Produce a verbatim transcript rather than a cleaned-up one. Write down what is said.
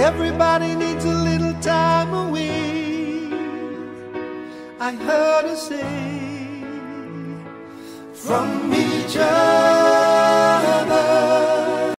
Everybody needs a little time away, I heard her say, from each other.